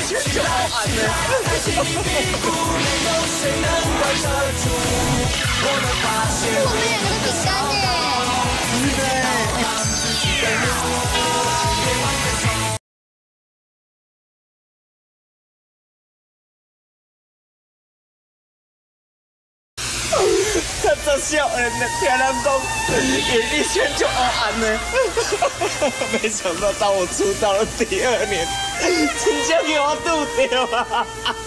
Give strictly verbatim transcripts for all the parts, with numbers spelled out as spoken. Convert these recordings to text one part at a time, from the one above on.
圈就好暗呢。 我们两个的饼干耶！ 是的。他这笑人呢，听人讲演艺圈就好暗呢。没想到当我出道了第二年，真正给我渡掉啊！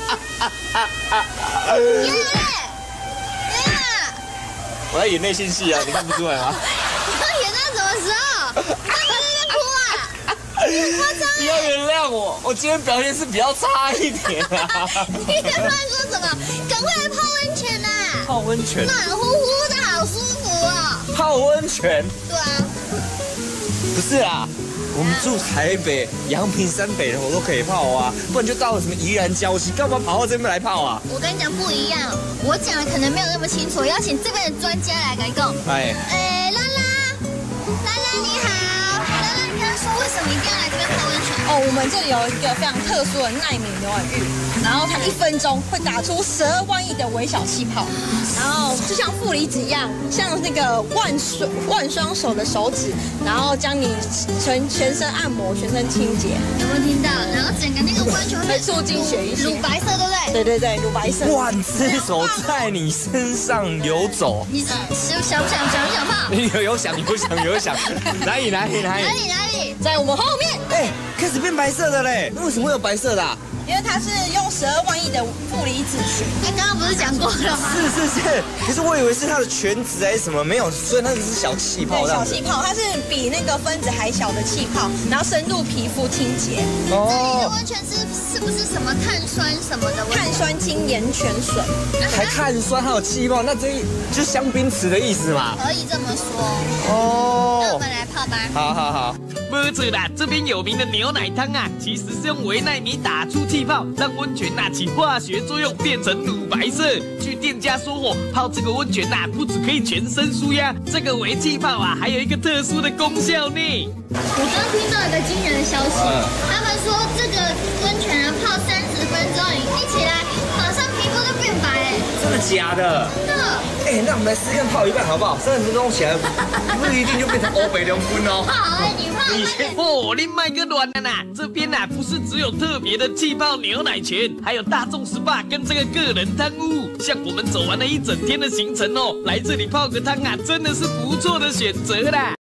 爷爷，爷爷， 我在演内心戏啊，你看不出来吗？ 你要演到什么时候？你干嘛在那哭啊？夸张！ 你要原谅我，我今天表现是比较差一点啊。 你在乱说什么？赶快来泡温泉呐！ 泡温泉， 暖乎乎的好舒服哦。 泡温泉？ 对啊。 不是啦。我们住台北、阳明山北的我都可以泡啊，不然就到了什么宜兰礁溪，干嘛跑到这边来泡啊？ 我跟你讲不一样，我讲的可能没有那么清楚，邀请这边的专家来跟你讲。 哎， 哎，拉拉，拉拉你好，拉拉，你刚刚说为什么一定要来这边泡温泉？ 哦，我们这里有一个非常特殊的奈米牛奶浴，然后它一分钟会打出十二万亿的微小气泡，然后就像负离子一样，像那个万双万双手的手指，然后将你全全身按摩、全身清洁。 有没有听到？然后整个那个温泉会促进血液乳白色，对不对？ 对对对，乳白色。 万只手在你身上流走。 你是想不想想不想泡？ 有有想有想有想，哪里哪里哪里？ 哪里哪里？ 在我们后面。 哎，开始变白色的嘞，那为什么会有白色的啊？ 因为它是用十二万亿的负离子群。 哎，刚刚不是讲过了吗？ 是是是，可是我以为是它的全值还是什么，没有，所以那个是小气泡。 对，小气泡，它是比那个分子还小的气泡，然后深入皮肤清洁。 哦，这里的温泉是是不是什么碳酸什么的温泉？ 碳酸氢盐泉水， 还碳酸还有气泡，那这就是香槟池的意思嘛？ 可以这么说。 哦， 那我们来泡吧。 好好好。 不错啦，这边有名的牛奶汤啊，其实是用微奈米打出气泡，让温泉呐起化学作用，变成乳白色。据店家说哦，泡这个温泉呐，不只可以全身舒压，这个微气泡啊，还有一个特殊的功效呢。 我刚听到一个惊人的消息，他们说这个温泉啊泡三十分钟，一起来马上皮肤就变白哎。 真的假的？ 真的。 哎，那我们来试看泡一半好不好？三十分钟起来，不一定就变成欧北凉风哦。 好哎，你泡。 你哦，你卖个卵的啦！这边呐、啊、不是只有特别的气泡牛奶泉，还有大众 S P A 跟这个个人汤屋。像我们走完了一整天的行程哦，来这里泡个汤啊，真的是不错的选择啦。